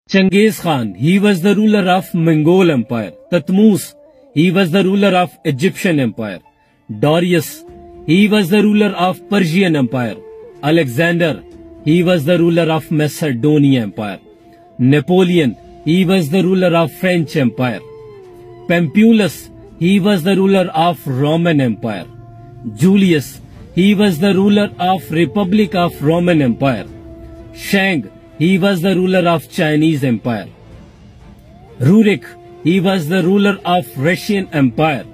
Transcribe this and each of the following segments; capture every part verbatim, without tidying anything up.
Genghis Khan, he was the ruler of Mongol Empire. Thutmose, he was the ruler of Egyptian Empire. Darius, he was the ruler of Persian Empire. Alexander, he was the ruler of Macedonian Empire. Napoleon, he was the ruler of French Empire. Pompeius, he was the ruler of Roman Empire. Julius, he was the ruler of Republic of Roman Empire. Shang, he was the ruler of Chinese Empire. Rurik, he was the ruler of Russian Empire.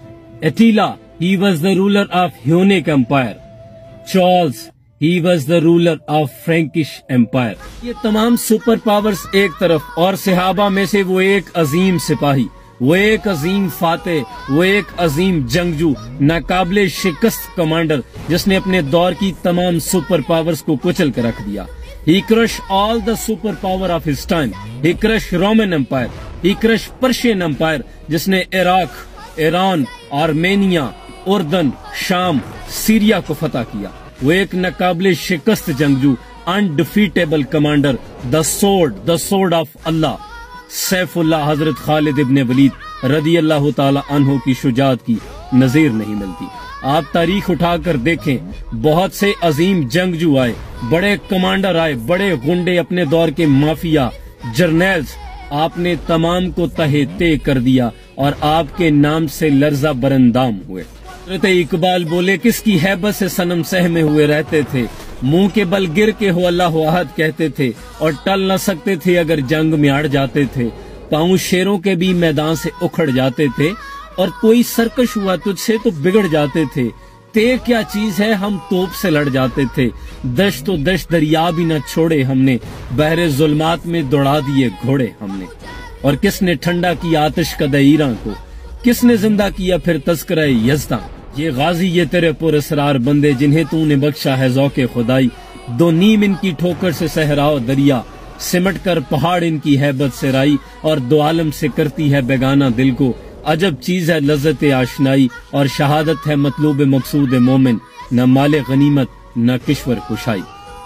Attila, he was the ruler of Hunnic Empire. Charles, he was the ruler of Frankish Empire. یہ تمام super powers ایک طرف اور صحابہ میں سے وہ ایک عظیم سپاہی، وہ ایک عظیم فاتح، وہ ایک عظیم جنگجو، ناقابل شکست کمانڈر جس نے اپنے دور کی تمام سپر پاورز کو کچل کر رکھ دیا. He crushed all the super power of his time. He crushed Roman Empire. He crushed Persian Empire جس نے عراق، ایران، آرمینیا، اردن، شام، سیریا کو فتح کیا. وہ ایک ناقابل شکست جنگجو، undefeatable commander, the sword, the sword of اللہ، سیف اللہ حضرت خالد ابن ولید رضی اللہ تعالی عنہ کی شجاعت کی نظیر نہیں ملتی. آپ تاریخ اٹھا کر دیکھیں، بہت سے عظیم جنگجو آئے، بڑے کمانڈر آئے، بڑے غنڈے، اپنے دور کے مافیا، جرنیلز، آپ نے تمام کو تہہ تے کر دیا اور آپ کے نام سے لرزہ برندام ہوئے. حضرت اقبال بولے کس کی ہیبت سے صنم سہمے ہوئے رہتے تھے، منہ کے بل گر کے ہو اللہ احد کہتے تھے اور ٹل نہ سکتے تھے اگر جنگ میں اڑ جاتے تھے. پاؤں شیروں کے بھی میدان سے اکھڑ جاتے تھے اور کوئی سرکش ہوا تجھ سے تو بگڑ جاتے تھے. تے کیا چیز ہے ہم توپ سے لڑ جاتے تھے، دشت و دشت دریا بھی نہ چھوڑے ہم نے، بحر ظلمات میں دوڑا دیے گھوڑے ہم نے. اور کس نے ٹھنڈا کی آتش کا ایراں کو، کس نے زندہ کیا پھر تذکرہ یزداں. یہ غازی یہ تیرے پر اسرار بندے جنہیں تو نے بخشا ہے ذوق خدائی. دو نیم ان کی ٹھوکر سے صحراء دریا، سمٹ کر پہاڑ ان کی ہیبت سے رائی. اور دو عالم سے کرتی ہے بیگانہ دل کو، عجب چیز ہے لذت آشنائی. اور شہادت ہے مطلوب مقصود مومن، نہ مال غنیمت نہ کشور کشائی.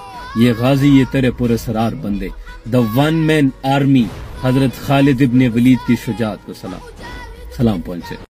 یہ غازی یہ تیرے پر اسرار بندے، دا ون مین آرمی، حضرت خالد ابن ولید کی شجاعت کو سلام سلام پہنچے.